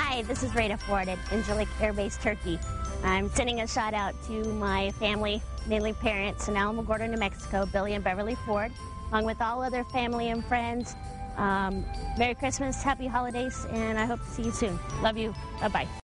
Hi, this is Rada Ford at Incirlik Air Base, Turkey. I'm sending a shout out to my family, mainly parents in Alamogordo, New Mexico, Billy and Beverly Ford, along with all other family and friends. Merry Christmas, Happy Holidays, and I hope to see you soon. Love you. Bye-bye.